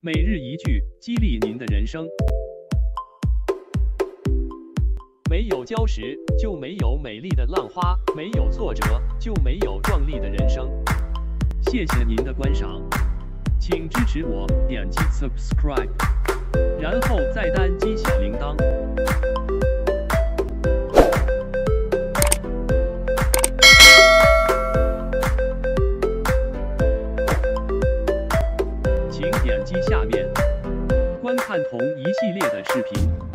每日一句，激励您的人生。没有礁石，就没有美丽的浪花；没有挫折，就没有壮丽的人生。谢谢您的观赏，请支持我，点击 subscribe， 然后再单击小铃铛。请点击下面观看同一系列的视频。